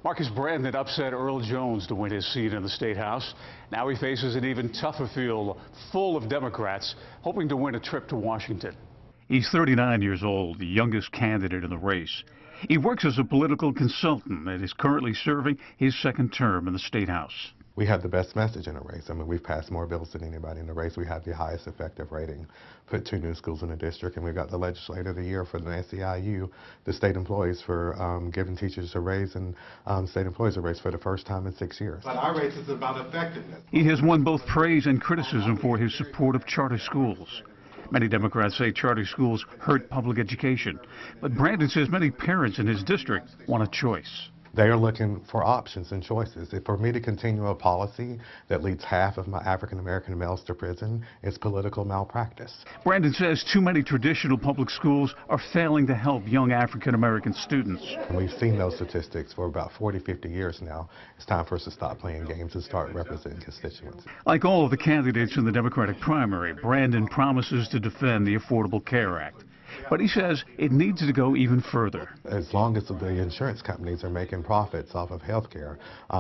Marcus Brandon upset Earl Jones to win his seat in the State House. Now he faces an even tougher field full of Democrats hoping to win a trip to Washington. He's 39 years old, the youngest candidate in the race. He works as a political consultant and is currently serving his second term in the State House. We have the best message in the race. I mean, we've passed more bills than anybody in the race. We have the highest effective rating, put 2 new schools in the district, and we've got the legislator of the year for the SEIU, the state employees for giving teachers a raise and state employees a raise for the first time in 6 years. But our race is about effectiveness. He has won both praise and criticism for his support of charter schools. Many Democrats say charter schools hurt public education, but Brandon says many parents in his district want a choice. They are looking for options and choices. If for me to continue a policy that leads half of my African-American males to prison, it's political malpractice. Brandon says too many traditional public schools are failing to help young African-American students. We've seen those statistics for about 40, 50 years now. It's time for us to stop playing games and start representing constituents. Like all of the candidates in the Democratic primary, Brandon promises to defend the Affordable Care Act. But he says it needs to go even further. As long as the insurance companies are making profits off of health care,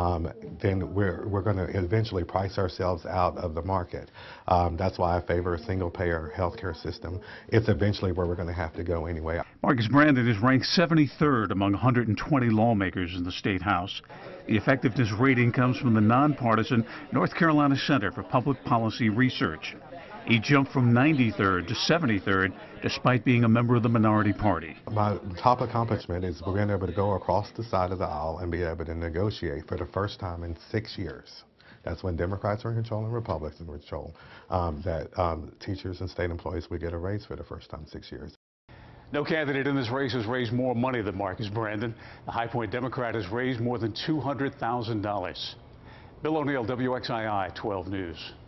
then we're going to eventually price ourselves out of the market. That's why I favor a single-payer health care system. It's eventually where we're going to have to go anyway. Marcus Brandon is ranked 73rd among 120 lawmakers in the State House. The effectiveness rating comes from the nonpartisan North Carolina Center for Public Policy Research. He jumped from 93rd to 73rd despite being a member of the minority party. My top accomplishment is being able to go across the side of the aisle and be able to negotiate for the first time in 6 years. That's when Democrats are in control and Republicans are in control, that teachers and state employees would get a raise for the first time in 6 years. No candidate in this race has raised more money than Marcus Brandon. The High Point Democrat has raised more than $200,000. Bill O'Neill, WXII 12 News.